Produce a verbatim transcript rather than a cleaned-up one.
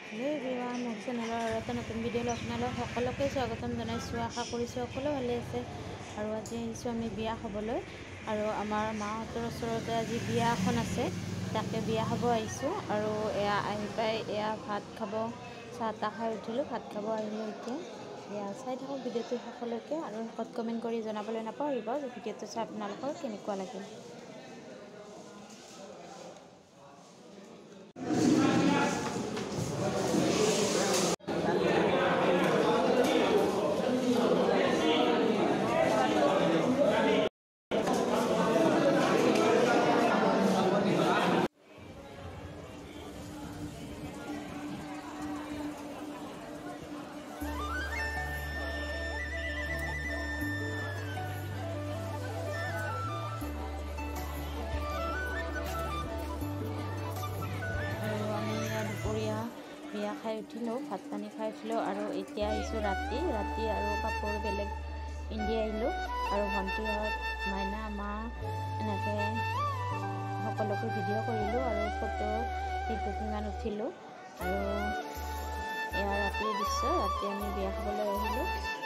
Hello' everyone, মোৰ চেনেলৰ আৰু এটা নতুন ভিডিঅ'লৈ আপোনালোক সকলোকে স্বাগতম জনাইছোঁ। আশা কৰিছোঁ সকলো ভালে আছে। আৰু আজি আহিছোঁ আমি বিয়া খাবলৈ, আৰু আমাৰ মাহঁতৰ ওচৰতে আজি বিয়া এখন আছে, তাকে বিয়া খাব আহিছোঁ। আৰু এয়া আহি পাই এয়া ভাত খাব, চাহ তাহ খাই উঠিলোঁ, ভাত খাব আহিলোঁ এতিয়া। এয়া চাই থাকক ভিডিঅ'টো সকলোকে, আৰু শেষত কমেণ্ট কৰি জনাবলৈ নাপাহৰিব যে ভিডিঅ'টো চাই আপোনালোকৰ কেনেকুৱা লাগিল। দুপৰীয়া বিয়া খাই উঠিলোঁ, ভাত পানী খাই উঠিলোঁ, আৰু এতিয়া আহিছোঁ ৰাতি ৰাতি আৰু কাপোৰ বেলেগ পিন্ধি আহিলোঁ। আৰু ভণ্টিহঁত, মাইনা, মা এনেকৈ সকলোকে ভিডিঅ' কৰিলোঁ, আৰু ফটো কেইটুপিমান উঠিলোঁ। আৰু এয়া ৰাতিৰ দৃশ্য, ৰাতি আমি বিয়া খাবলৈ আহিলোঁ।